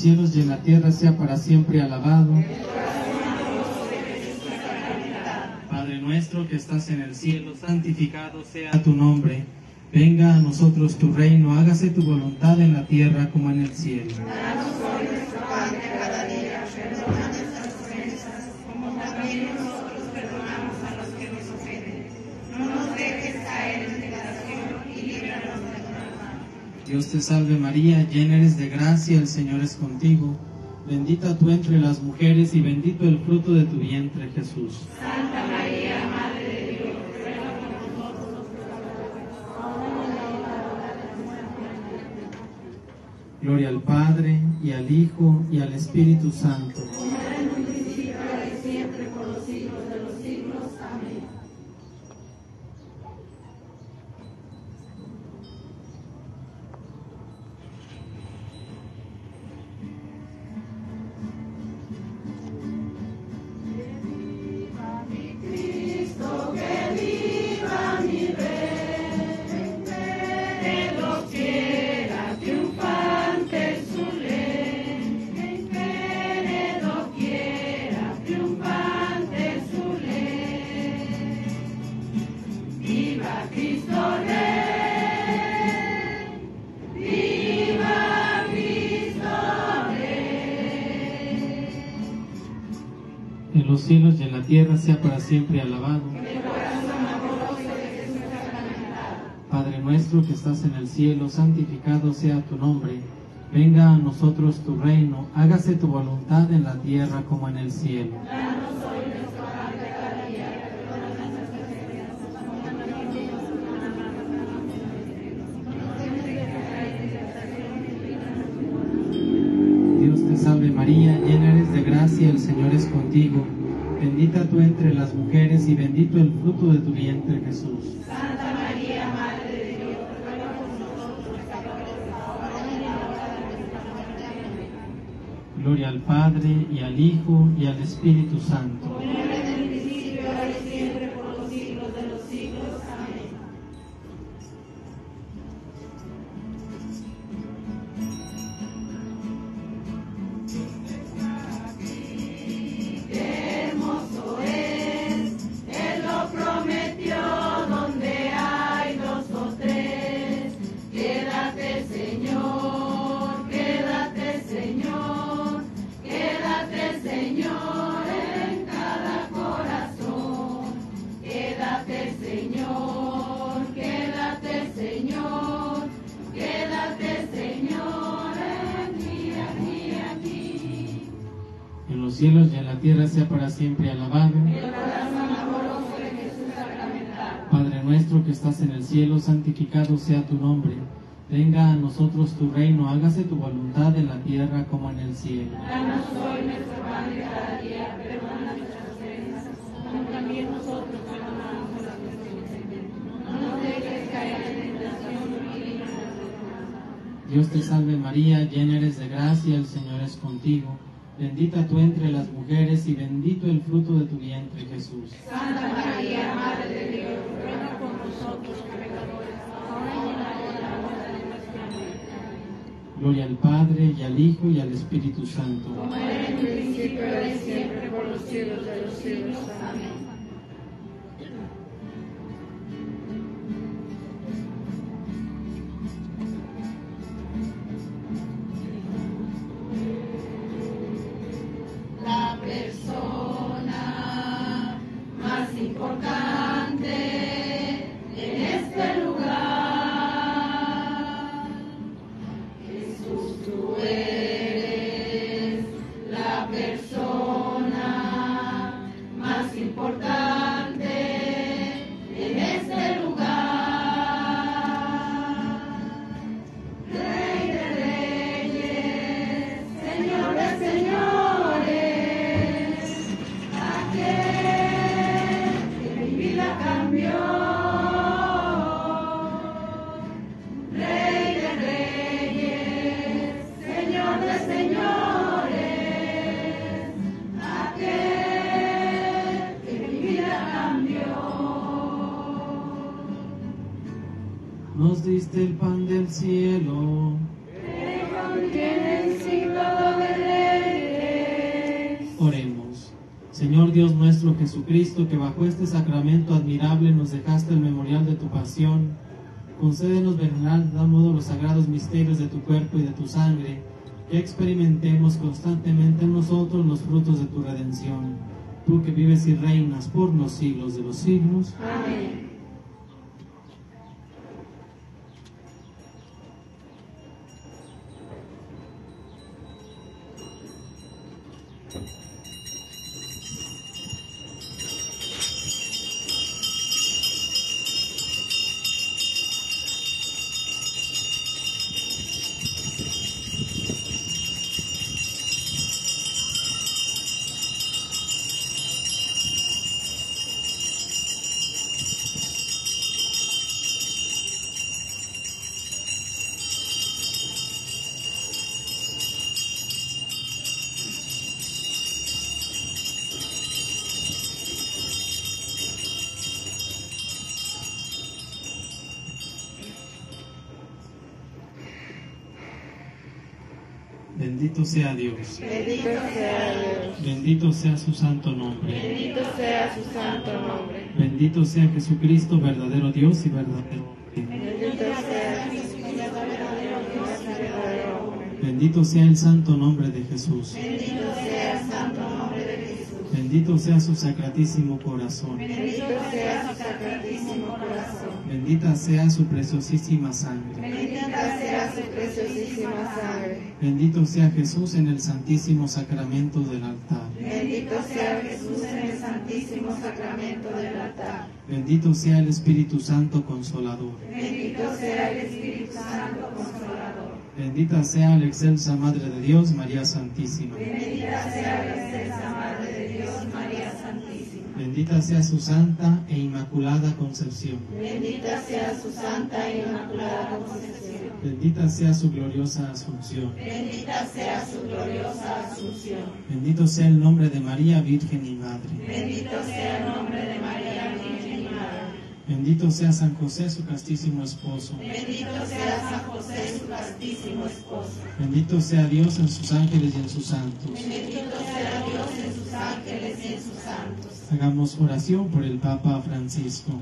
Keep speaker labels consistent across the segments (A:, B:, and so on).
A: cielos y en la tierra sea para siempre alabado. Padre nuestro que estás en el cielo, santificado sea tu nombre. Venga a nosotros tu reino, hágase tu voluntad en la tierra como en el cielo.
B: Danos hoy nuestro pan de cada día, perdona nuestras ofensas, como también nosotros perdonamos a los que nos ofenden. No nos dejes caer en tentación y líbranos del mal.
A: Dios te salve María, llena eres de gracia, el Señor es contigo. Bendita tú entre las mujeres y bendito el fruto de tu vientre, Jesús.
B: Santa María, Madre de Dios, ruega por nosotros los pecadores, ahora y en la hora de nuestra muerte.
A: Gloria al Padre, y al Hijo, y al Espíritu Santo.
B: Como era en un principio, ahora y siempre, por los siglos de los siglos. Amén. Cristo, que viva mi Rey, que doquiera triunfante su ley, que doquiera triunfante su ley. Viva Cristo Rey, viva Cristo Rey.
A: En los cielos y en la tierra sea para siempre alabado. Padre nuestro que estás en el cielo, santificado sea tu nombre. Venga a nosotros tu reino, hágase tu voluntad en la tierra como en el cielo.
B: Danos hoy nuestro pan de cada día, perdona nuestras ofensas, como también nosotros perdonamos a los que nos ofenden. No nos dejes caer en tentación y líbranos del mal.
A: Dios te salve María, llena eres de gracia, el Señor es contigo. Bendita tú entre las mujeres y bendito el fruto de tu vientre, Jesús.
B: Santa María, Madre de Dios, ruega por nosotros pecadores, ahora y en la hora de nuestra muerte. Amén.
A: Gloria al Padre, y al Hijo, y al Espíritu Santo.
B: Como era en el principio, ahora y siempre, por los siglos de los siglos. Amén. Qué hermoso es, Él lo prometió, donde hay dos o tres. Quédate, Señor, quédate, Señor, quédate, Señor, en cada corazón. Quédate, Señor, quédate, Señor, quédate, Señor, aquí, aquí, aquí.
A: En los cielos y en la tierra sea para siempre alabado.
B: El corazón amoroso de Jesús sacramentado.
A: Padre nuestro que estás en el cielo, santificado sea tu nombre. Venga a nosotros tu reino, hágase tu voluntad en la tierra como en el cielo.
B: Danos hoy nuestro pan de cada día, perdona nuestras ofensas, como también nosotros perdonamos a los que nos ofenden. No nos dejes caer en tentación y líbranos del mal.
A: Dios te salve María, llena eres de gracia, el Señor es contigo. Bendita tú entre las mujeres y bendito el fruto de tu vientre, Jesús.
B: Santa María, Madre de Dios, ruega por nosotros pecadores, ahora y en la hora de nuestra muerte. Amén.
A: Gloria al Padre, y al Hijo, y al Espíritu Santo.
B: Como era en un principio, ahora y siempre, por los siglos de los siglos. Amén. La persona más importante en este lugar. Jesús, tú eres la persona más importante en este lugar. Rey de reyes, Señor de señores, aquel que mi vida cambió. Rey de reyes, Señor de señores, aquel que mi vida cambió.
A: Nos diste el pan del cielo.
B: Que contiene en sí todo
A: Señor Dios nuestro Jesucristo, que bajo este sacramento admirable nos dejaste el memorial de tu pasión, concédenos venerar de tal modo los sagrados misterios de tu cuerpo y de tu sangre, que experimentemos constantemente en nosotros los frutos de tu redención. Tú que vives y reinas por los siglos de los siglos.
B: Amén.
A: Bendito sea Dios.
B: Bendito sea Dios.
A: Bendito sea su santo nombre.
B: Bendito sea su santo nombre.
A: Bendito sea Jesucristo, verdadero Dios y verdadero hombre.
B: Bendito sea Jesucristo, verdadero Dios y verdadero hombre.
A: Bendito sea el santo nombre de Jesús.
B: Bendito sea el santo nombre de Jesús.
A: Bendito sea su sacratísimo corazón.
B: Bendito sea su sacratísimo corazón.
A: Bendita sea su preciosísima sangre.
B: Bendita sea su preciosísima sangre.
A: Bendito sea Jesús en el santísimo sacramento del altar.
B: Bendito sea Jesús en el santísimo sacramento del altar.
A: Bendito sea el Espíritu Santo Consolador.
B: Bendito sea el Espíritu Santo Consolador.
A: Bendita sea la excelsa Madre de Dios, María Santísima.
B: Bendita sea la excelsa Madre de Dios, María Santísima.
A: Bendita sea su santa e inmaculada concepción.
B: Bendita sea su santa e inmaculada concepción.
A: Bendita sea su gloriosa asunción.
B: Bendita sea su gloriosa asunción.
A: Bendito sea el nombre de María, Virgen y Madre.
B: Bendito sea el nombre de María, Virgen y Madre.
A: Bendito sea San José, su castísimo esposo.
B: Bendito sea San José, su castísimo esposo.
A: Bendito sea Dios en sus ángeles y en sus santos.
B: Bendito sea Dios en sus ángeles y en sus santos.
A: Hagamos oración por el Papa Francisco.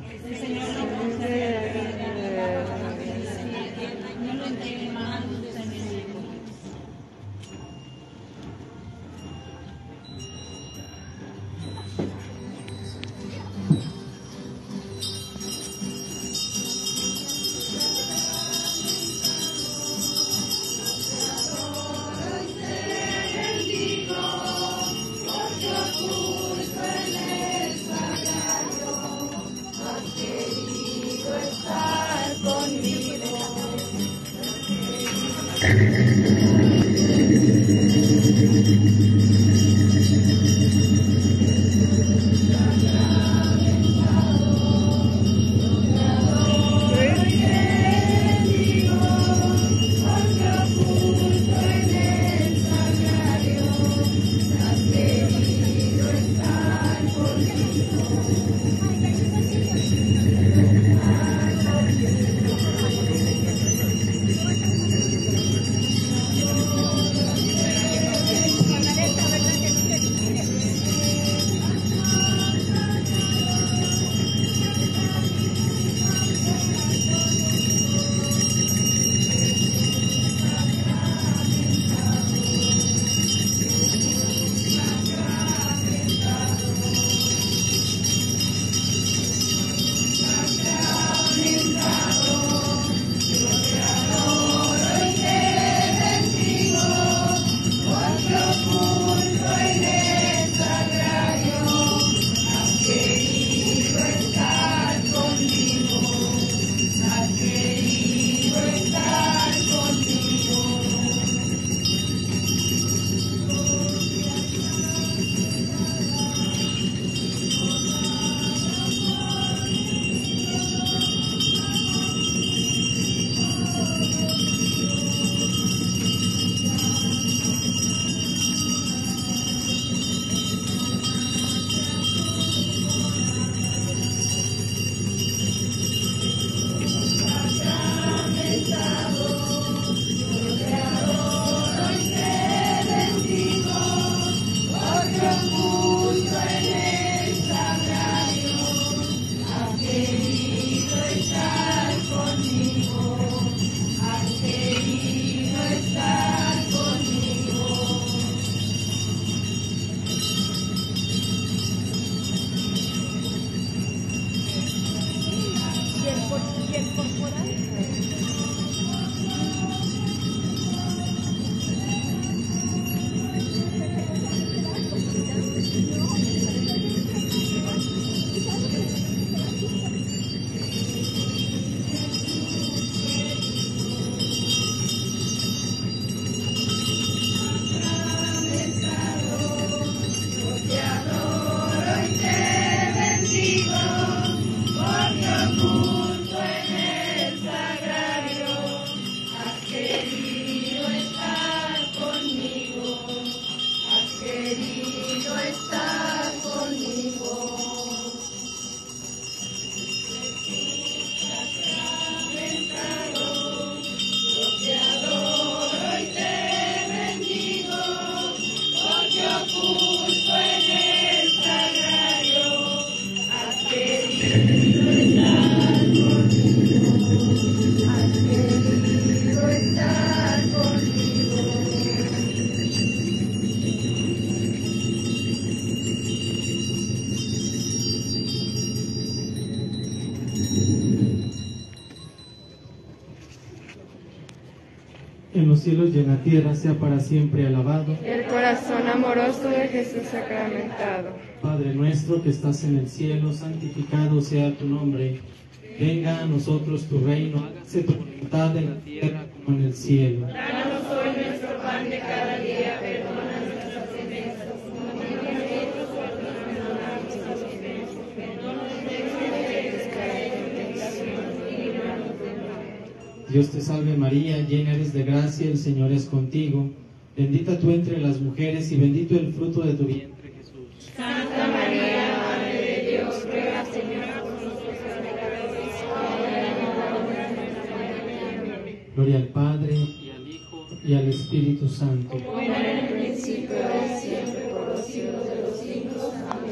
A: los cielos y en la tierra sea para siempre alabado.
C: El corazón amoroso de Jesús sacramentado.
A: Padre nuestro que estás en el cielo, santificado sea tu nombre. Venga a nosotros tu reino, hágase tu voluntad en la tierra como en el cielo.
B: Danos hoy nuestro pan de cada día, perdona nuestras ofensas, como nosotros perdonamos a los ofensores. No nos dejes caer en tentación y líbranos del mal.
A: Dios te salve María, llena eres de gracia, el Señor es contigo. Bendita tú entre las mujeres y bendito el fruto de tu vientre, Jesús.
B: Santa María, Madre de Dios, ruega, Señora, por nosotros pecadores, ahora y en la hora de nuestra muerte. Amén.
A: Gloria al Padre, y al Hijo, y al Espíritu Santo.
B: Como era en el principio, ahora y siempre, por los siglos de los siglos. Amén.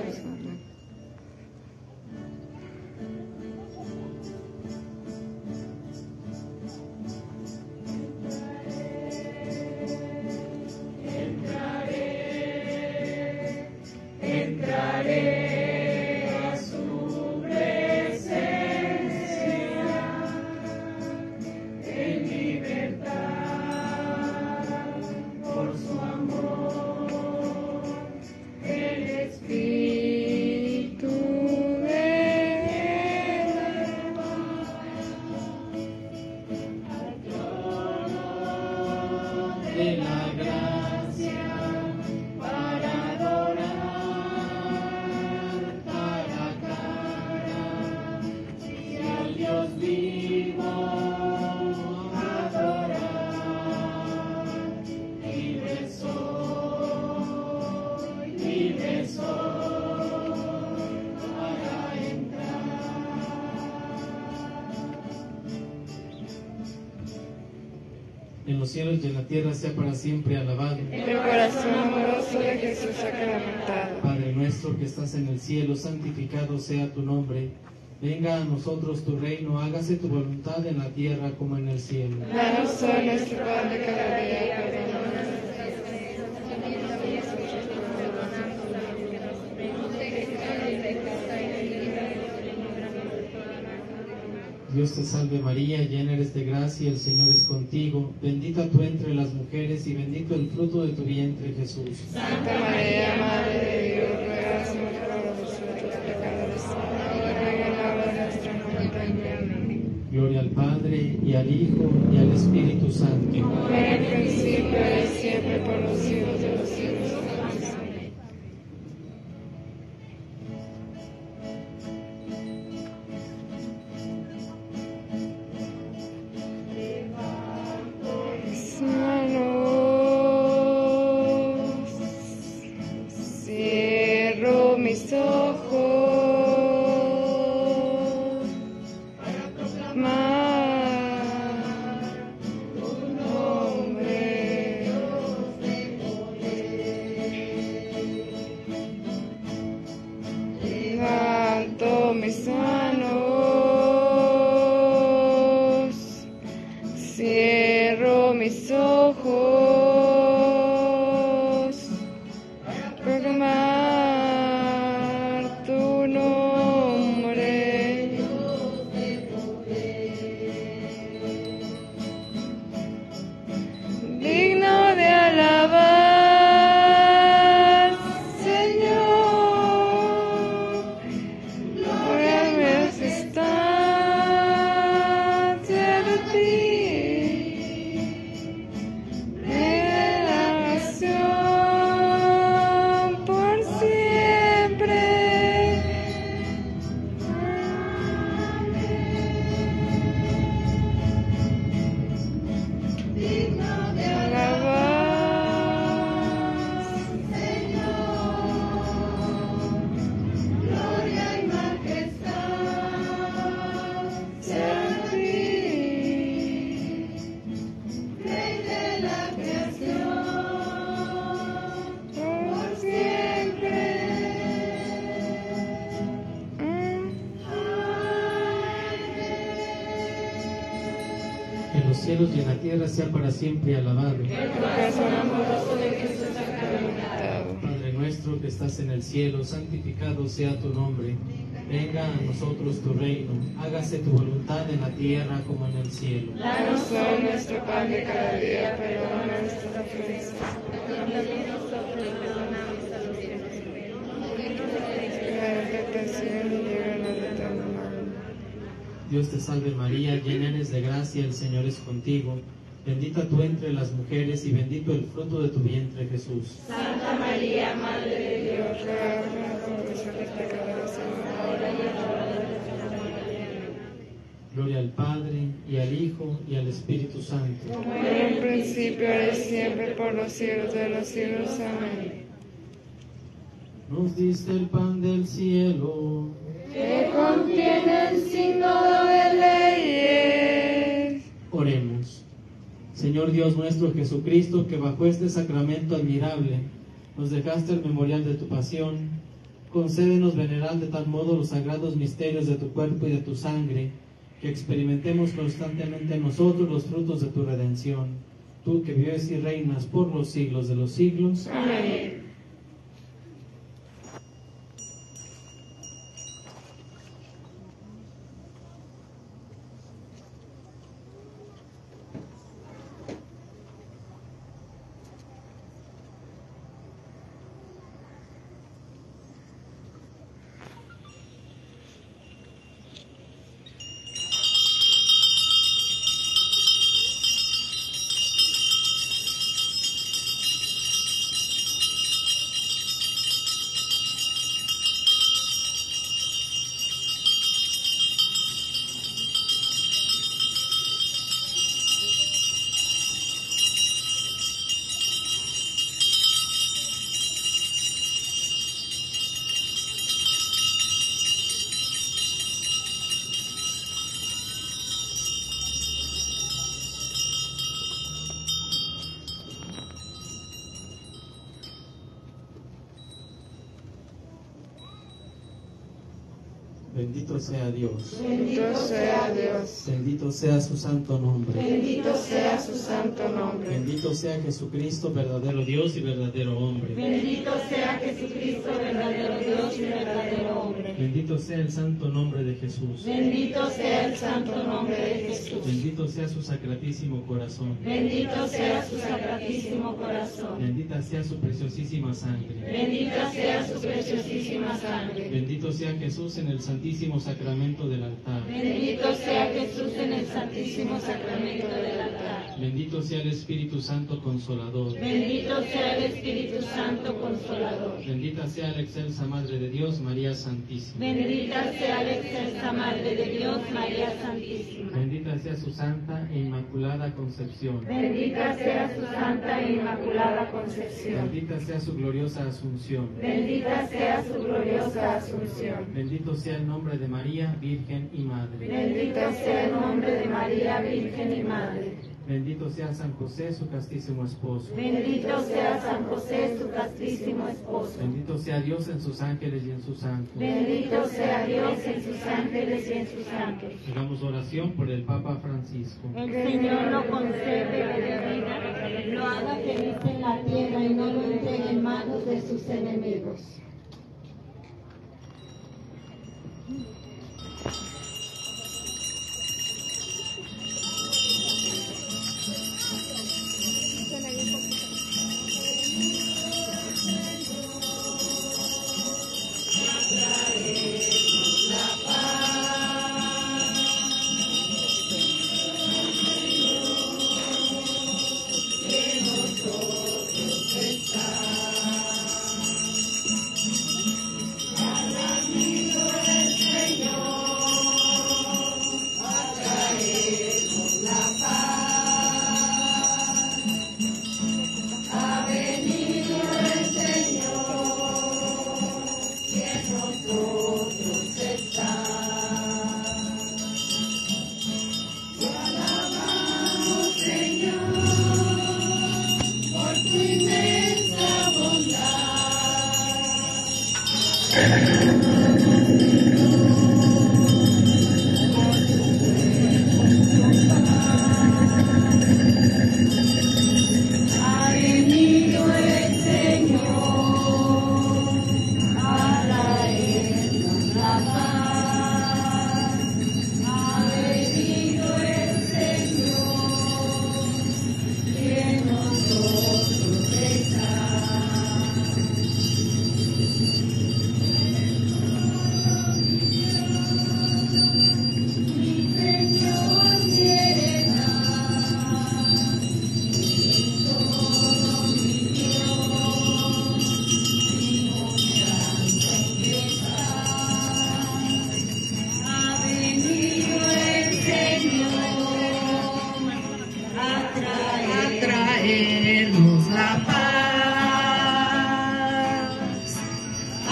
B: Entraré a su presencia en libertad por su amor. El Espíritu de al trono de la gracia para adorar cara a cara y al Dios vivo adorar. Libre soy para entrar.
A: En los cielos y en la tierra sea para siempre alabado.
C: El corazón amoroso de Jesús sacramentado.
A: Padre nuestro que estás en el cielo, santificado sea tu nombre. Venga a nosotros tu reino, hágase tu voluntad en la tierra como en el cielo.
C: Danos hoy nuestro pan de cada día y perdona
A: Dios te salve María, llena eres de gracia, el Señor es contigo. Bendita tú entre las mujeres y bendito el fruto de tu vientre, Jesús.
C: Santa María, Madre de Dios, ruega por nosotros pecadores, ahora y en la hora de nuestra muerte. Amén.
A: Gloria al Padre, y al Hijo, y al Espíritu Santo.
C: Como era en el principio, ahora y siempre, por los siglos de los siglos. Amén. Mis manos, cierro mis ojos para proclamar tu nombre. Levanto mis manos, cierro mis ojos para proclamar tu nombre. Digno de alabar, Señor, gloria y majestacia de ti. Relación por siempre. Digno de alabar, Señor, gloria y majestad sea ti. Rey de la creación por siempre.
A: En los cielos y en la tierra sea para siempre alabado.
C: El corazón amoroso de Jesús sacramentado.
A: Padre nuestro que estás en el cielo, santificado sea tu nombre. Venga a nosotros tu reino, hágase tu voluntad en la tierra como en el cielo.
C: Danos hoy nuestro pan de cada día, perdona nuestras ofensas, también nosotros perdonamos a los que nos ofenden. La tentación y líbranos de todo mal.
A: Dios te salve María, llena eres de gracia, el Señor es contigo. Bendita tú entre las mujeres y bendito el fruto de tu vientre, Jesús.
B: Santa María, Madre de Dios,
C: ruega por nosotros los pecadores, ahora y en la hora de nuestra muerte.
A: Gloria al Padre, y al Hijo, y al Espíritu Santo.
C: Como era en principio, ahora y siempre, por los siglos de los siglos. Amén.
A: Nos diste el pan del cielo.
C: Que contiene el signo de leyes.
A: Oremos. Señor Dios nuestro Jesucristo, que bajo este sacramento admirable nos dejaste el memorial de tu pasión, concédenos venerar de tal modo los sagrados misterios de tu cuerpo y de tu sangre, que experimentemos constantemente nosotros los frutos de tu redención. Tú que vives y reinas por los siglos de los siglos.
C: Amén.
A: Bendito sea Dios.
C: Bendito sea Dios.
A: Bendito sea su santo nombre.
C: Bendito sea su santo nombre.
A: Bendito sea Jesucristo, verdadero Dios y verdadero hombre.
B: Bendito sea Jesucristo, verdadero Dios y verdadero hombre.
A: Bendito sea el santo nombre de Jesús.
B: Bendito sea el santo nombre de Jesús.
A: Bendito sea su sacratísimo corazón.
B: Bendito sea su sacratísimo corazón.
A: Bendita sea su preciosísima sangre.
B: Bendita sea su preciosísima sangre.
A: Bendito sea Jesús en el santísimo sacramento del altar.
B: Bendito sea Jesús en el santísimo sacramento del altar.
A: Bendito sea el Espíritu Santo Consolador.
B: Bendito sea el Espíritu Santo Consolador.
A: Bendita sea la excelsa Madre de Dios, María Santísima.
B: Bendita sea la excelsa Madre de Dios, María Santísima.
A: Bendita sea su santa e inmaculada concepción.
B: Bendita sea su santa e inmaculada concepción.
A: Bendita sea su gloriosa asunción.
B: Bendita sea su gloriosa asunción.
A: Bendito sea el nombre de María, Virgen y Madre.
B: Bendito sea el nombre de María, Virgen y Madre.
A: Bendito sea San José, su castísimo esposo.
B: Bendito sea San José, su castísimo esposo.
A: Bendito sea Dios en sus ángeles y en sus santos.
B: Bendito sea Dios en sus ángeles y en sus santos.
A: Hagamos oración por el Papa Francisco.
B: El Señor lo conserve y le bendiga, lo haga feliz en la tierra y no lo entregue en manos de sus enemigos. Ha venido el Señor a traernos la paz.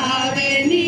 B: ha venido.